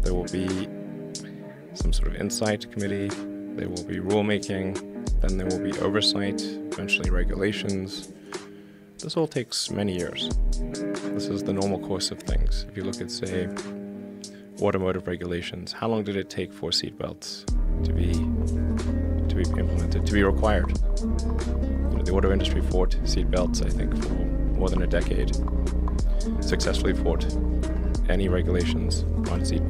There will be some sort of insight committee, there will be rulemaking, then there will be oversight, eventually regulations. This all takes many years. This is the normal course of things. If you look at, say, automotive regulations, how long did it take for seatbelts to be implemented, to be required? The auto industry fought seatbelts, I think, for more than a decade. Successfully fought any regulations on seatbelts.